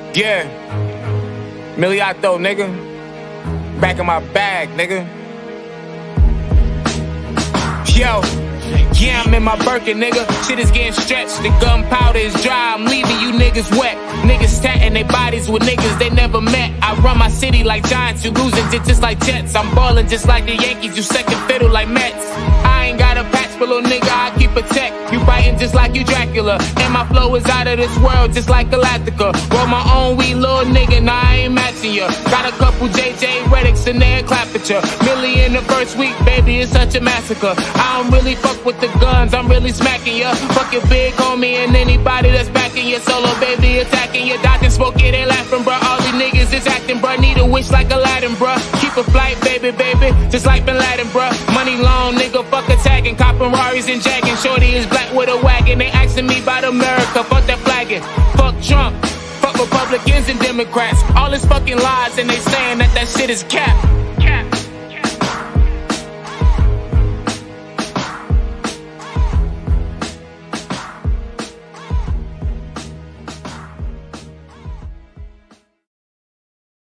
Yeah. Miliato, nigga. Back in my bag, nigga. Yo. Yeah, I'm in my Birkin, nigga. Shit is getting stretched. The gunpowder is dry. I'm leaving you niggas wet. Niggas tatting their bodies with niggas they never met. I run my city like Giants. You losing just like Jets. I'm ballin' just like the Yankees. You second fiddle like Mets. I ain't got a patch for little nigga. I keep a tech. You biting just like you Dracula. And my flow is out of this world just like Galactica. Roll my own weed, little nigga. Nah, I ain't matching ya. Got a couple JJ Reddicks in there, clap at ya. Millie in the first week, baby, it's such a massacre. I don't really fuck with the guns, I'm really smacking ya. Fuck your big homie and anybody that's backing your solo, baby, attacking ya. Dodging smoke, it ain't laughing, bruh. All these niggas is acting, bruh. Need a wish like Aladdin, bruh. Keep a flight, baby, just like Bin Laden, bruh. Money long, nigga, fuck attacking. Copping Raris and jagging. Shorty is black with a wagon. They asking me about America, fuck that flagging. Fuck Trump, fuck Republicans and Democrats. All this fucking lies and they saying that shit is cap.